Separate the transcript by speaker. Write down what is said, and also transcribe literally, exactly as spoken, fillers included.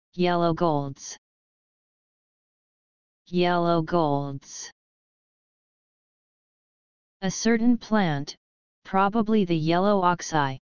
Speaker 1: Yellow golds. Yellow golds. A certain plant, probably the yellow oxeye,